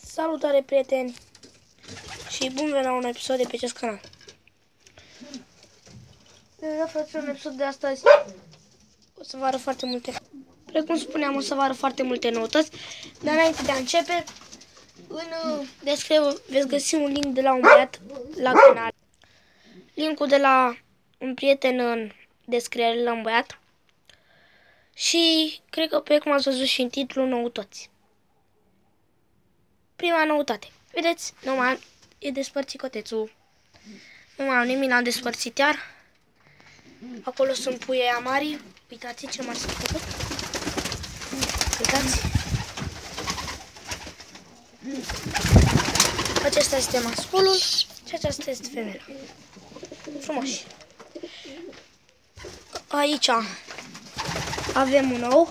Salutare, prieteni, și bun venit la un episod de pe acest canal. În episod de astăzi o să vă arăt foarte multe, precum spuneam, o să vă arăt foarte multe noutăți. Dar înainte de a începe, în descriere veți găsi un link de la un băiat la canal. Linkul de la un prieten în descriere la un băiat. Și cred că pe cum ați văzut și în titlu, noutăți. Prima noutate. Vedeți? Nu mai e despărțit cotețul. Nu mai am nimic, l-am despărțit iar. Acolo sunt puii aia mari. Uitați ce mari s-au făcut. Uitați. Acesta este masculul și aceasta este femeia. Frumoși. Aici avem un ou.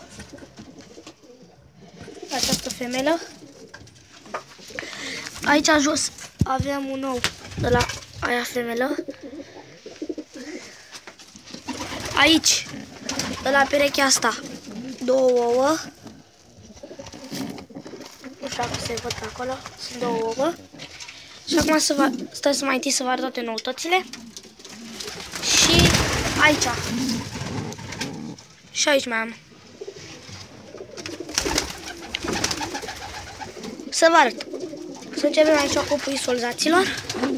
Această femelă. Aici jos avem un ou de la aia femelă. Aici, de la perechea asta, două ouă. Nu știu dacă se văd acolo. Sunt două ouă. Și acum stai să mai întâi să vă arăt toate noutățile. Și aici. Și aici mai am. Să vă arăt. Să începem aici cu puii soldaților.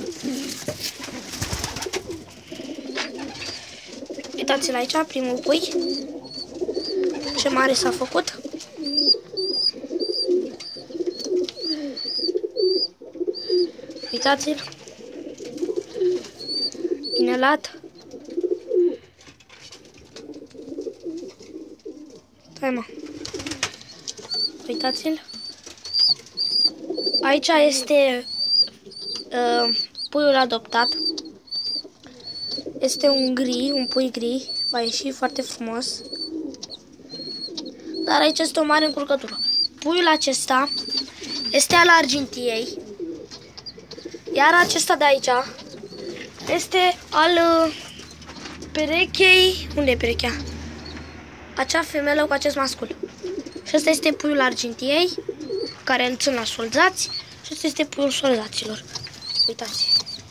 Uitați-l aici, primul pui. Ce mare s-a făcut. Uitați-l. Inelat. Stai, mă. Uitați-l. Aici este puiul adoptat. Este un gri, un pui gri. Va ieși foarte frumos. Dar aici este o mare încurcătură. Puiul acesta este al Argintiei. Iar acesta de aici este al perechei. Unde e perechea? Acea femelă cu acest mascul. Și ăsta este puiul Argintiei, care îl țin la soldați. Și ăsta este puiul soldaților. Uitați.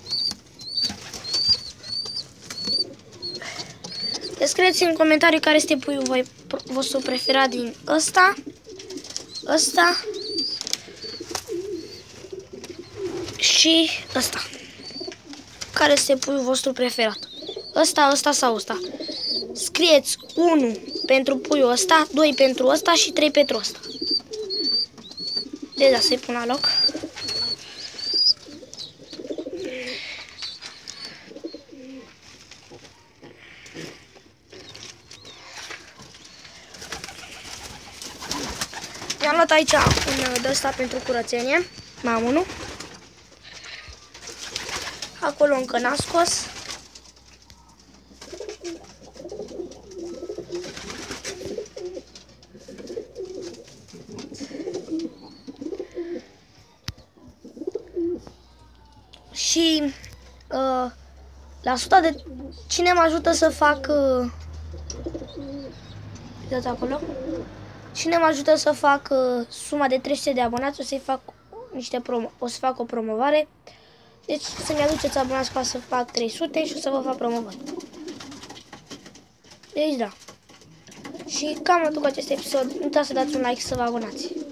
Scrieți în comentarii care este puiul vostru preferat din ăsta, și ăsta. Care este puiul vostru preferat? Ăsta sau ăsta? Scrieți 1 pentru puiul ăsta, 2 pentru ăsta și 3 pentru ăsta. Deci da, să-i pun la loc. Mi-am luat aici un de ăsta pentru curățenie. Mai am unul. Acolo încă n-am scos. Și la 100 de... Cine mă ajută să fac... Uitați acolo. Cine mă ajută să fac suma de 300 de abonați, o să-i fac o să fac o promovare. Deci să-mi aduceți abonați ca să fac 300 și o să vă fac promovare. Deci da. Și cam atât cu acest episod. Nu uitați să dați un like și să vă abonați.